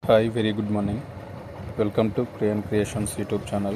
Hi, very good morning. Welcome to Crayon Creations YouTube channel.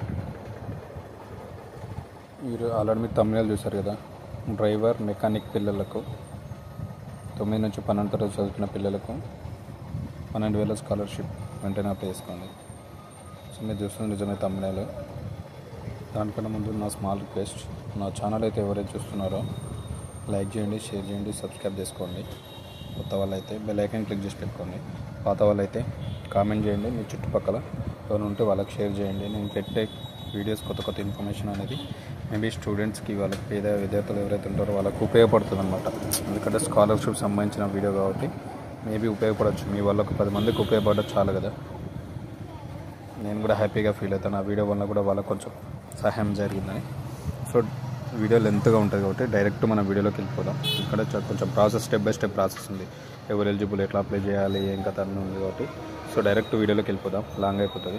మీరు already మీరు తమిళనాడు చూసారు కదా, డ్రైవర్ మెకానిక్ పిల్లలకు 9 నుంచి 12 తరగతి చదువుతున్న పిల్లలకు 12,000 స్కాలర్షిప్ వెంటనే అప్లై చేసుకోండి. సో మీరు చూస్తున్న నిజమే తమిళనాడు. దానికన్నా ముందు నా స్మాల్ రిక్వెస్ట్, నా ఛానల్ అయితే ఎవరైతే చూస్తున్నారో లైక్ చేయండి, షేర్ చేయండి, సబ్స్క్రైబ్ చేసుకోండి. కొత్త వాళ్ళు అయితే బెల్ ఐకాన్ క్లిక్ చేసి పెట్టుకోండి. పాత వాళ్ళు అయితే కామెంట్ చేయండి, మీ చుట్టుపక్కల ఎవరు ఉంటే వాళ్ళకి షేర్ చేయండి. నేను పెట్టే వీడియోస్ కొత్త ఇన్ఫర్మేషన్ అనేది మేబీ స్టూడెంట్స్కి, వాళ్ళకి పేద విద్యార్థులు ఎవరైతే ఉంటారో వాళ్ళకి ఉపయోగపడుతుంది అనమాట. ఎందుకంటే స్కాలర్షిప్ సంబంధించిన వీడియో కాబట్టి మేబీ ఉపయోగపడవచ్చు. మీ వాళ్ళకు 10 మందికి ఉపయోగపడవచ్చు చాలు కదా. నేను కూడా హ్యాపీగా ఫీల్ అవుతాను ఆ వీడియో వల్ల కూడా వాళ్ళకు కొంచెం సహాయం జరిగిందని. సో వీడియో లెంత్గా ఉంటుంది కాబట్టి డైరెక్ట్ మన వీడియోలోకి వెళ్ళిపోదాం. ఇక్కడ కొంచెం process, step by step process ఉంది. ఎవరు ఎలిజిబుల్, ఎట్లా అప్లై చేయాలి, ఏం కథ అన్నీ ఉంది కాబట్టి సో డైరెక్ట్ వీడియోలోకి వెళ్ళిపోదాం, లాంగ్ అయిపోతుంది.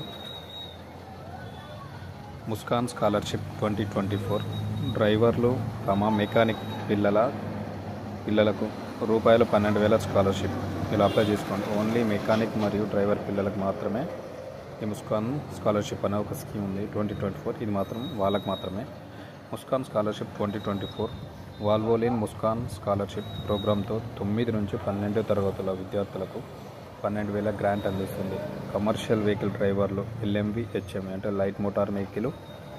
ముస్కాన్ స్కాలర్షిప్ 2024 డ్రైవర్లు మెకానిక్ పిల్లలకు రూపాయలు 12,000 స్కాలర్షిప్ ఇలా అప్లై చేసుకోండి. ఓన్లీ మెకానిక్ మరియు డ్రైవర్ పిల్లలకు మాత్రమే ఈ ముస్కాన్ స్కాలర్షిప్ అనే ఒక స్కీమ్ ఉంది 2024. ఇది మాత్రం వాళ్ళకి మాత్రమే. Muskan scholarship 2024 Valvoline Muskan scholarship ప్రోగ్రాంతో 9 నుంచి 12 తరగతుల విద్యార్థులకు 12,000 గ్రాంట్ అందిస్తుంది. కమర్షియల్ వెహికల్ డ్రైవర్లు LMV HME అంటే లైట్ మోటార్ వెహికల్,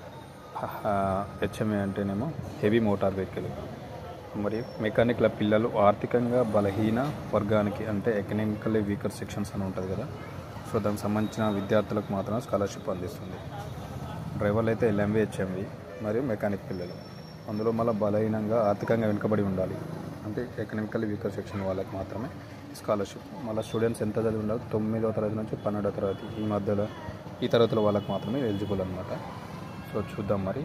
HME అంటేనేమో హెవీ మోటార్ వెహికల్, మరియు మెకానిక్ల పిల్లలు ఆర్థికంగా బలహీన వర్గానికి అంటే ఎకనామికల్లీ వీకర్ సెక్షన్స్ అని ఉంటుంది కదా, సో దానికి సంబంధించిన విద్యార్థులకు మాత్రమే స్కాలర్షిప్ అందిస్తుంది. డ్రైవర్లు అయితే LMV HME మరియు మెకానిక్ పిల్లలు. అందులో మళ్ళీ బలహీనంగా ఆర్థికంగా వెనుకబడి ఉండాలి అంటే ఎకనామికల్లీ వీకర్ సెక్షన్ వాళ్ళకి మాత్రమే స్కాలర్షిప్. మళ్ళీ స్టూడెంట్స్ ఎంత చదివి ఉండాలి, 9వ తరగతి నుంచి 12వ తరగతి ఈ మధ్యలో ఈ తరగతుల వాళ్ళకి మాత్రమే ఎలిజిబుల్ అనమాట. సో చూద్దాం మరి.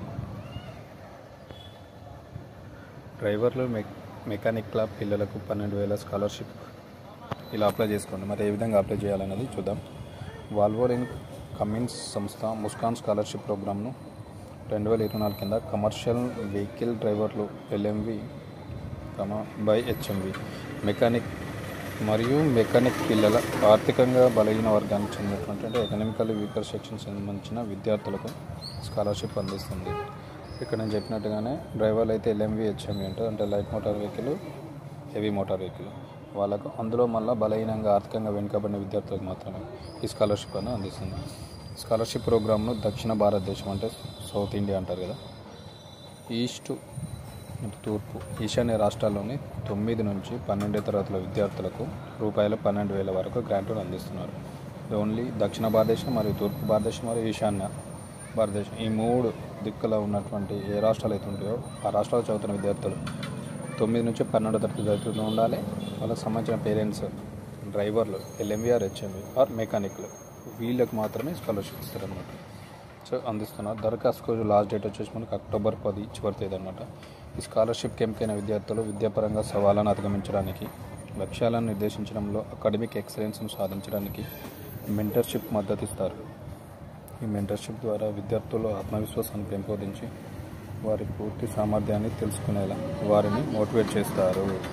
డ్రైవర్లు మెకానిక్ల పిల్లలకు 12,000 స్కాలర్షిప్ ఇలా అప్లై చేసుకోండి. మరి ఏ విధంగా అప్లై చేయాలనేది చూద్దాం. వాల్వోలిన్ కమిన్స్ సంస్థ ముస్కాన్ స్కాలర్షిప్ ప్రోగ్రామ్ను 2024 కింద కమర్షియల్ వెహికల్ డ్రైవర్లు LMV బై HMV మెకానిక్ మరియు మెకానిక్ పిల్లల ఆర్థికంగా బలహీన వర్గానికి చెందినటువంటి అంటే ఎకనామికల్లీ వీకర్ సెక్షన్ సంబంధించిన విద్యార్థులకు స్కాలర్షిప్ అందిస్తుంది. ఇక్కడ నేను చెప్పినట్టుగానే డ్రైవర్లు అయితే LMV HMV అంటే light motor vehicle, heavy motor vehicle వాళ్ళకు. అందులో మళ్ళీ బలహీనంగా ఆర్థికంగా వెనుకబడిన విద్యార్థులకు మాత్రమే ఈ స్కాలర్షిప్ అని అందిస్తుంది. స్కాలర్షిప్ ప్రోగ్రామ్ను దక్షిణ భారతదేశం అంటే సౌత్ ఇండియా అంటారు కదా, ఈస్ట్ తూర్పు ఈశాన్య రాష్ట్రాల్లోని 9 నుంచి 12 తరగతుల విద్యార్థులకు రూపాయలు 12,000 వరకు గ్రాంటులు అందిస్తున్నారు. ఓన్లీ దక్షిణ భారతదేశం మరియు తూర్పు భారతదేశం మరియు ఈశాన్య భారతదేశం ఈ 3 దిక్కులో ఉన్నటువంటి ఏ రాష్ట్రాలు అయితే ఉంటాయో ఆ రాష్ట్రాలు చదువుతున్న విద్యార్థులు 9 నుంచి 12 తరగతి చదువుతూ ఉండాలి. వాళ్ళకి సంబంధించిన పేరెంట్స్ డ్రైవర్లు LMV ఆర్ HMV ఆర్ మెకానిక్లు వీళ్ళకి మాత్రమే స్కాలర్షిప్ ఇస్తారనమాట. సో అందిస్తున్నారు. దరఖాస్తు లాస్ట్ డేట్ వచ్చేసి మనకు అక్టోబర్ 10 చివరి తేదీ అనమాట. ఈ స్కాలర్షిప్కి ఎంపికైన విద్యార్థులు విద్యాపరంగా సవాళ్ళను అధిగమించడానికి, లక్ష్యాలను నిర్దేశించడంలో అకాడమిక్ ఎక్సలెన్స్ను సాధించడానికి మెంటర్షిప్ మద్దతు ఇస్తారు. ఈ మెంటర్షిప్ ద్వారా విద్యార్థులు ఆత్మవిశ్వాసాన్ని పెంపొందించి వారి పూర్తి సామర్థ్యాన్ని తెలుసుకునేలా వారిని మోటివేట్ చేస్తారన్నమాట.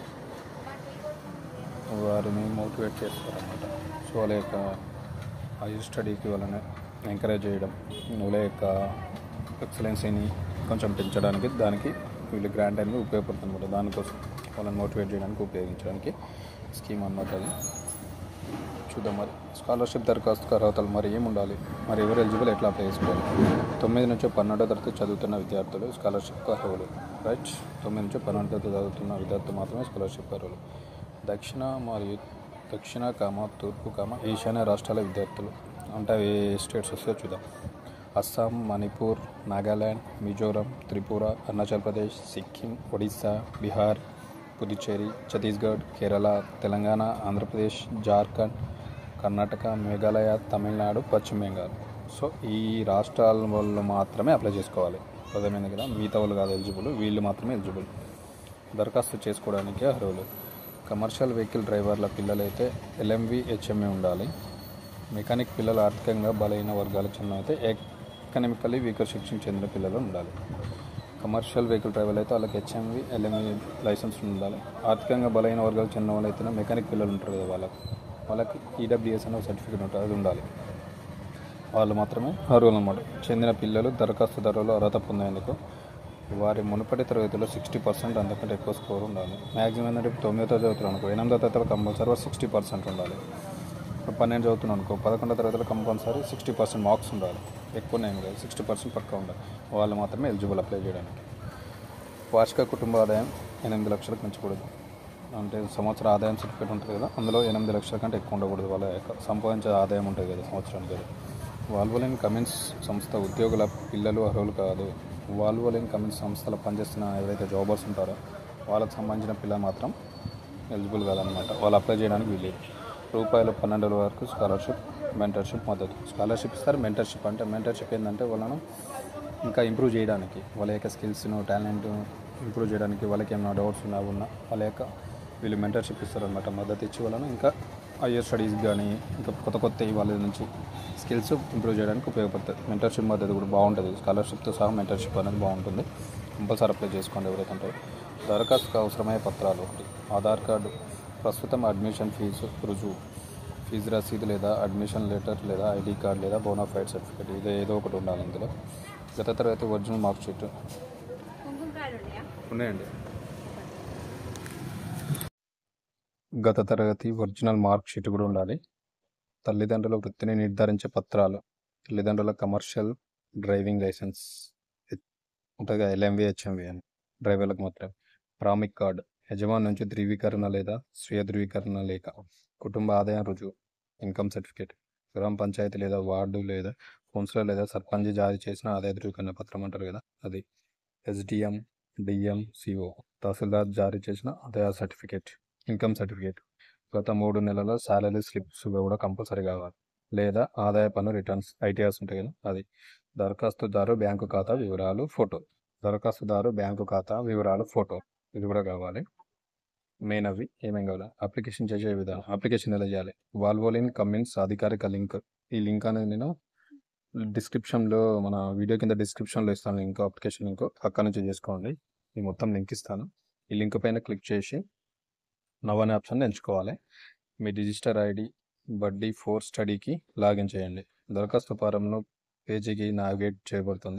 సో వాళ్ళ యొక్క హైయర్ స్టడీకి వాళ్ళని ఎంకరేజ్ చేయడం, వాళ్ళ యొక్క ఎక్సలెన్సీని కొంచెం పెంచడానికి దానికి వీళ్ళు గ్రాంట్ అనేది ఉపయోగపడుతుంది అనమాట. దానికోసం వాళ్ళని మోటివేట్ చేయడానికి ఉపయోగించడానికి స్కీమ్ అన్నమాట అది. చూద్దాం మరి. స్కాలర్షిప్ దరఖాస్తుకు అర్హతలు మరి ఏముండాలి, మరి ఎవరు ఎలిజిబుల్, ఎట్లా అప్లై చేసుకోవాలి. 9 నుంచి 12 తరగతి చదువుతున్న విద్యార్థులు స్కాలర్షిప్కు అర్హులు. రైట్, 9 నుంచి 12 తరగతి చదువుతున్న విద్యార్థులు మాత్రమే స్కాలర్షిప్ అర్హులు. దక్షిణ తూర్పు ఈశాన్య రాష్ట్రాల విద్యార్థులు అంటే ఏ స్టేట్స్ వస్తాయో చూద్దాం. అస్సాం, మణిపూర్, నాగాల్యాండ్, మిజోరం, త్రిపుర, అరుణాచల్ ప్రదేశ్, సిక్కిం, ఒడిస్సా, బీహార్, పుదుచ్చేరి, ఛత్తీస్గఢ్, కేరళ, తెలంగాణ, ఆంధ్రప్రదేశ్, జార్ఖండ్, కర్ణాటక, మేఘాలయ, తమిళనాడు, పశ్చిమ బెంగాల్. సో ఈ రాష్ట్రాల వాళ్ళు మాత్రమే అప్లై చేసుకోవాలి. అర్థమైంది కదా, మిగతా వాళ్ళు కాదు ఎలిజిబుల్, వీళ్ళు మాత్రమే ఎలిజిబుల్. దరఖాస్తు చేసుకోవడానికి అర్హులు కమర్షియల్ వెహికల్ డ్రైవర్ల పిల్లలైతే LMV HME ఉండాలి. మెకానిక్ పిల్లలు ఆర్థికంగా బలహీన వర్గాలకు చెందిన అయితే ఎకనామికల్లీ వీకర్ సెక్షన్ చెందిన పిల్లలు ఉండాలి. కమర్షియల్ వెహికల్ డ్రైవర్లు అయితే వాళ్ళకి HMV LMV లైసెన్స్ ఉండాలి. ఆర్థికంగా బలహీన వర్గాలకు చెందిన వాళ్ళు అయితేనే మెకానిక్ పిల్లలు ఉంటారు కదా, వాళ్ళకి వాళ్ళకి ఈడబ్ల్యూఎస్ అనే సర్టిఫికేట్ ఉంటుంది, అది ఉండాలి. వాళ్ళు మాత్రమే అర్హులు అన్నమాట. చెందిన పిల్లలు దరఖాస్తుదారులు అర్హత పొందేందుకు వారి మునుపటి తరగతిలో 60% అంతకంటే ఎక్కువ స్కోర్ ఉండాలి. మ్యాక్సిమం ఏంటంటే 9వ తరగతిలో అనుకో, 8వ తరగతిలో కంపల్సరీ 60% ఉండాలి. 12 చదువుతున్నాను అనుకో, 11వ తరగతిలో కంపల్సరీ 60% మార్క్స్ ఉండాలి. ఎక్కువ నేను కాదు, 60% పక్కా ఉండాలి. వాళ్ళు మాత్రమే ఎలిజిబుల్ అప్లై చేయడానికి. వార్షిక కుటుంబ ఆదాయం 8 లక్షలకు పెంచకూడదు. అంటే సంవత్సర ఆదాయం సర్టిఫికేట్ ఉంటుంది కదా, అందులో 8 లక్షల కంటే ఎక్కువ ఉండకూడదు. వాళ్ళ యొక్క సంపాదించే ఆదాయం ఉంటుంది కదా సంవత్సరానికి కదా. వాల్వోలిన్ కమిన్స్ సంస్థ ఉద్యోగుల పిల్లలు అర్హులు కాదు. వాల్వోలిన్ కమిన్స్ సంస్థలో పనిచేస్తున్న ఎవరైతే జాబర్స్ ఉంటారో వాళ్ళకి సంబంధించిన పిల్లలు మాత్రం ఎలిజిబుల్ కాదనమాట. వాళ్ళు అప్లై చేయడానికి వీలేదు. ₹12 వరకు స్కాలర్షిప్, మెంటర్షిప్ మద్దతు. స్కాలర్షిప్ ఇస్తారు. మెంటర్షిప్ అంటే మెంటర్షిప్ ఏంటంటే వాళ్ళను ఇంకా ఇంప్రూవ్ చేయడానికి, వాళ్ళ యొక్క స్కిల్స్ను, టాలెంట్ ఇంప్రూవ్ చేయడానికి, వాళ్ళకి ఏమైనా డౌట్స్ ఉన్నా వాళ్ళ యొక్క వీళ్ళు మెంటర్షిప్ ఇస్తారనమాట. మద్దతు ఇచ్చి వాళ్ళను ఇంకా హయ్యర్ స్టడీస్ కానీ ఇంకా కొత్త వాళ్ళ నుంచి స్కిల్స్ ఇంప్రూవ్ చేయడానికి ఉపయోగపడుతుంది. మెంటర్షిప్ మద్దతు కూడా బాగుంటుంది. స్కాలర్షిప్తో సహా మెంటర్షిప్ అనేది బాగుంటుంది. కంపల్సరీ అప్లై చేసుకోండి ఎవరైతే ఉంటారో. దరఖాస్తుకు అవసరమయ్యే పత్రాలు: 1 ఆధార్ కార్డు, ప్రస్తుతం అడ్మిషన్ ఫీజు రుజువు, ఫీజు రసీదు లేదా అడ్మిషన్ లెటర్ లేదా ఐడి కార్డ్ లేదా బోనాఫైడ్ సర్టిఫికేట్, ఇది ఏదో ఒకటి ఉండాలి ఇందులో. గత తరగతి ఒరిజినల్ మార్క్ షీట్ ఉన్నాయండి. గత తరగతి ఒరిజినల్ మార్క్ షీట్ కూడా ఉండాలి. తల్లిదండ్రుల వృత్తిని నిర్ధారించే పత్రాలు: తల్లిదండ్రుల కమర్షియల్ డ్రైవింగ్ లైసెన్స్ ఉంటుంది కదా, LMV HMV అని, డ్రైవర్లకు మాత్రమే. ప్రామిక్ కార్డు, యజమాని నుంచి ధృవీకరణ లేదా స్వీయ ధృవీకరణ లేఖ. కుటుంబ ఆదాయం రుజువు, ఇన్కమ్ సర్టిఫికేట్. గ్రామ పంచాయతీ లేదా వార్డు లేదా కౌన్సిలర్ లేదా సర్పంచ్ జారీ చేసిన ఆదాయ ధృవీకరణ పత్రం అంటారు కదా, అది. SDM, DM, CO, తహసీల్దార్ జారీ చేసిన ఆదాయ సర్టిఫికేట్, ఇన్కమ్ సర్టిఫికేట్. గత 3 నెలల శాలరీ స్లిప్స్ కూడా కంపల్సరీ కావాలి. లేదా ఆదాయ పన్ను రిటర్న్స్, ITRs ఉంటాయి కదా, అది. దరఖాస్తుదారు బ్యాంకు ఖాతా వివరాలు, ఫోటో. దరఖాస్తుదారు బ్యాంకు ఖాతా వివరాలు, ఫోటో, ఇది కూడా కావాలి. మెయిన్ అవి ఏమేమి కావాలి. అప్లికేషన్ చేసే విధానం, అప్లికేషన్ ఎలా చేయాలి. వాల్వోలిన్ కమిన్స్ అధికారిక లింక్. ఈ లింక్ అనేది నేను డిస్క్రిప్షన్లో, మన వీడియో కింద డిస్క్రిప్షన్లో ఇస్తాను లింక్, అప్లికేషన్ లింక్, అక్కడ నుంచి చేసుకోండి. ఈ మొత్తం లింక్ ఇస్తాను. ఈ లింక్ పైన క్లిక్ చేసి నవ్ అనే ఆప్షన్ ఎంచుకోవాలి. మీ రిజిస్టర్ ID, బడ్డీ ఫోర్ స్టడీకి లాగిన్ చేయండి. దరఖాస్తు ఫారంలో పేజీకి నావిగేట్ చేయబడుతుంది.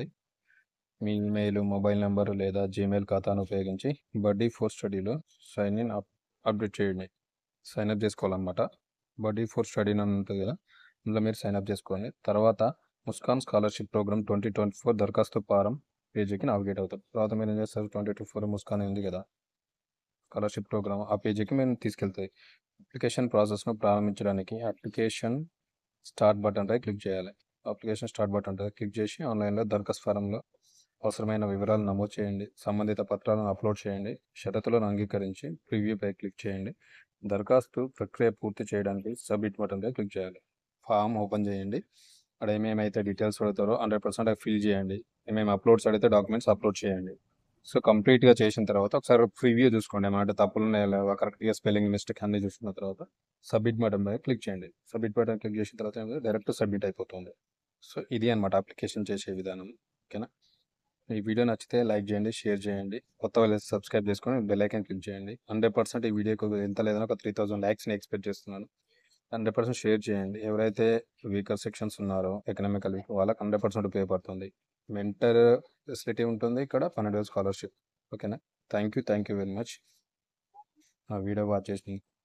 మీ ఈమెయిల్, మొబైల్ నెంబర్ లేదా Gmail ఖాతాను ఉపయోగించి బడ్డీ ఫోర్ స్టడీలో సైన్ ఇన్ అప్డేట్ చేయండి. సైన్ అప్ చేసుకోవాలన్నమాట. బడ్డీ ఫోర్ స్టడీ అని ఉంటుంది కదా, అందులో మీరు సైన్ అప్ చేసుకోండి. తర్వాత ముస్కాన్ స్కాలర్షిప్ ప్రోగ్రామ్ 2024 దరఖాస్తు ఫారం పేజీకి నావిగేట్ అవుతారు. తర్వాత మీరు ఏం చేస్తారు, 2024 ముస్కాన్ ఉంది కదా స్కాలర్షిప్ ప్రోగ్రామ్, ఆ పేజీకి మేము తీసుకెళ్తాయి. అప్లికేషన్ ప్రాసెస్ను ప్రారంభించడానికి అప్లికేషన్ స్టార్ట్ బటన్పై క్లిక్ చేయాలి. అప్లికేషన్ స్టార్ట్ బటన్ క్లిక్ చేసి ఆన్లైన్లో దరఖాస్తు ఫారంలో అవసరమైన వివరాలు నమోదు చేయండి. సంబంధిత పత్రాలను అప్లోడ్ చేయండి. షరతులను అంగీకరించి ప్రివ్యూపై క్లిక్ చేయండి. దరఖాస్తు ప్రక్రియ పూర్తి చేయడానికి సబ్మిట్ బటన్పై క్లిక్ చేయాలి. ఫామ్ ఓపెన్ చేయండి. అక్కడ ఏమేమైతే డీటెయిల్స్ అడుగుతారో 100% ఫిల్ చేయండి. ఏమేమి అప్లోడ్స్ అడిగితే డాక్యుమెంట్స్ అప్లోడ్ చేయండి. సో కంప్లీట్గా చేసిన తర్వాత ఒకసారి ప్రివ్యూ చూసుకోండి, ఏమంటే తప్పులు ఉన్నాయా లేవా, కరెక్ట్గా స్పెల్లింగ్ మిస్టేక్ అన్ని చూసుకున్న తర్వాత సబ్మిట్ బటన్ పై క్లిక్ చేయండి. సబ్మిట్ బటన్ క్లిక్ చేసిన తర్వాత డైరెక్ట్ సబ్మిట్ అయిపోతుంది. సో ఇది అనమాట అప్లికేషన్ చేసే విధానం. ఓకేనా. ఈ వీడియో నచ్చితే లైక్ చేయండి, షేర్ చేయండి. కొత్త వాళ్ళు సబ్స్క్రైబ్ చేసుకొని బెల్ ఐకాన్ క్లిక్ చేయండి. 100% ఈ వీడియోకి ఎంత లేదన్నా ఒక 3000 లైక్స్ని ఎక్స్పెక్ట్ చేస్తున్నాను. 100% షేర్ చేయండి. ఎవరైతే వీకర్ సెక్షన్స్ ఉన్నారో ఎకనామికల్ వీక్, వాళ్ళకి 100% ఉపయోగపడుతుంది. మెంటర్ ఫెసిలిటీ ఉంటుంది ఇక్కడ, 12 స్కాలర్షిప్. ఓకేనా. థ్యాంక్ యూ వెరీ మచ్ నా వీడియో వాచ్ చేసి.